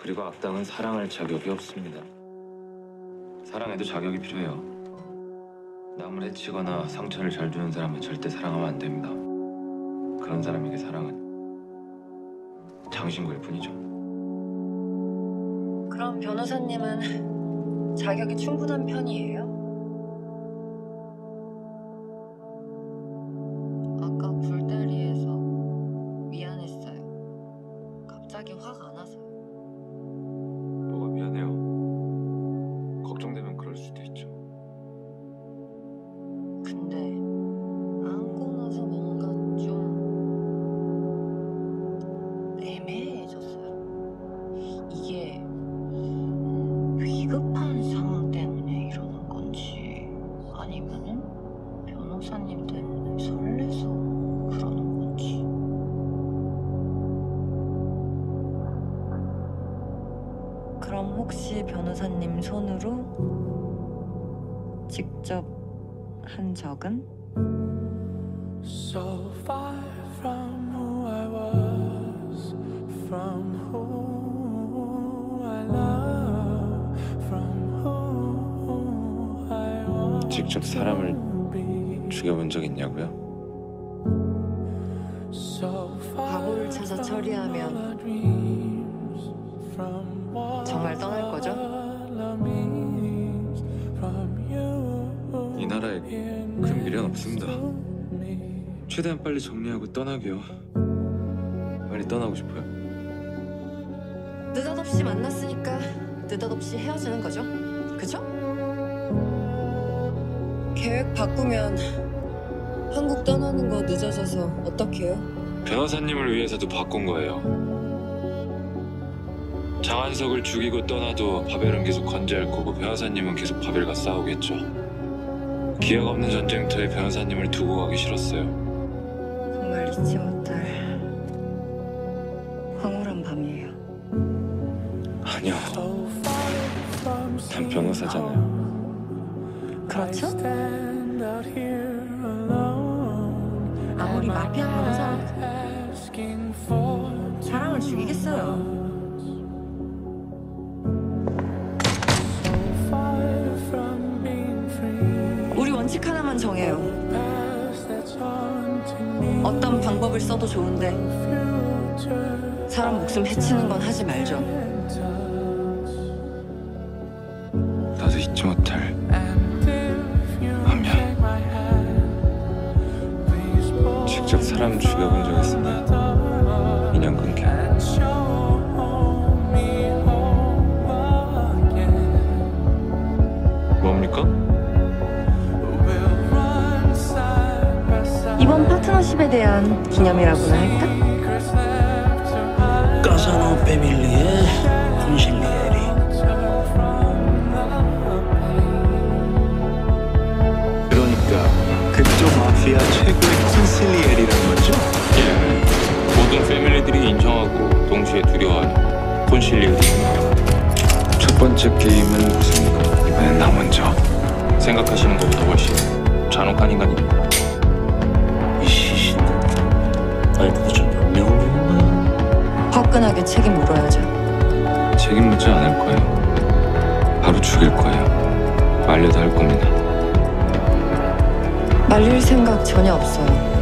그리고 악당은 사랑할 자격이 없습니다. 사랑해도 자격이 필요해요. 남을 해치거나 상처를 잘 주는 사람은 절대 사랑하면 안 됩니다. 그런 사람에게 사랑은 장신구일 뿐이죠. 그럼 변호사님은 자격이 충분한 편이에요? 아까 불다리에서 미안했어요. 갑자기 화가 안 와서요. 뭐가 미안해요. 걱정되면 그럴 수도 있죠. 근데 안고 나서 뭔가 좀 애매해졌어요. 이게 위급한 상황 때문에 이러는 건지 아니면은 변호사님 때문에 설레서 그러는 건지. 그럼 혹시 변호사님 손으로 직접 한 적은? So far from who I was, from who I love, from who I want. 직접 사람을 죽여본 적 있냐고요? 바보를 찾아 처리하면 정말 떠날 거죠? 이 나라에 큰 미련 없습니다. 최대한 빨리 정리하고 떠나게요. 빨리 떠나고 싶어요. 느닷없이 만났으니까 느닷없이 헤어지는 거죠? 그죠? 계획 바꾸면 한국 떠나는 거 늦어져서 어떡해요? 변호사님을 위해서도 바꾼 거예요. 장한석을 죽이고 떠나도 바벨은 계속 건재할 거고 변호사님은 계속 바벨과 싸우겠죠. 기약 없는 전쟁터에 변호사님을 두고 가기 싫었어요. 정말 잊지 못할 황홀한 밤이에요. 아니요. 난 변호사잖아요. 그렇죠? 아무리 마피아 변호사라도 사랑을 죽이겠어요. 우리 원칙 하나만 정해요. 어떤 방법을 써도 좋은데 사람 목숨 해치는 건 하지 말죠. 나도 잊지 못할 밤이야. 직접 사람 죽여본 적 있으면 인연 끊게. 뭡니까? 이번 파트너십에 대한 기념이라고나 할까? Casa Famiglie Consiglieri. 그러니까 그쪽 마피아 최고의 콘실리엘이라는 거죠? 예. 모든 패밀리들이 인정하고 동시에 두려워하는 콘실리얼이. 첫 번째 게임은 무슨? 이번엔 나 먼저. 생각하시는 것보다 훨씬 잔혹한 인간입니다. 이 시신은 알고도 좀 명령한 거야. 화끈하게 책임 물어야죠. 책임 묻지 않을 거예요. 바로 죽일 거예요. 말려도 할 겁니다. 말릴 생각 전혀 없어요.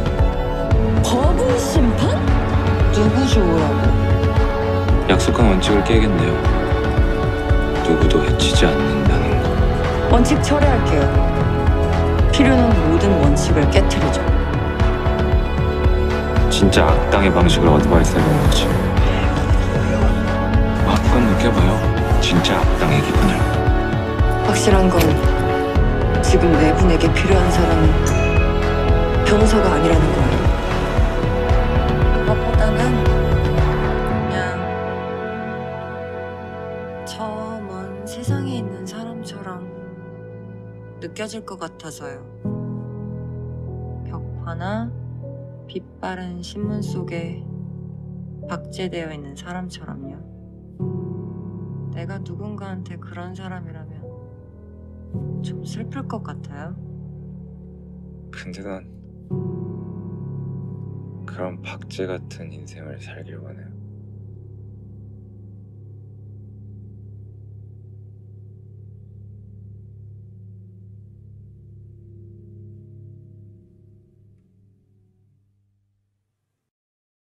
법의 심판? 누구 좋으라고? 약속한 원칙을 깨겠네요. 누구도 해치지 않는다는 거. 원칙 철회할게요. 필요는 모든 원칙을 깨트리죠. 진짜 악당의 방식을 어드바이스해보는 거지. 마음껏 느껴봐요. 진짜 악당의 기분을. 확실한 건 지금 네 분에게 필요한 사람은 변호사가 아니라는 거예요. 그것보다는 그냥 저 먼 세상에 있는 사람처럼 느껴질 것 같아서요. 벽화나 빛바른 신문 속에 박제되어 있는 사람처럼요. 내가 누군가한테 그런 사람이라면 좀 슬플 것 같아요. 근데 난 그런 박제 같은 인생을 살길 원해요.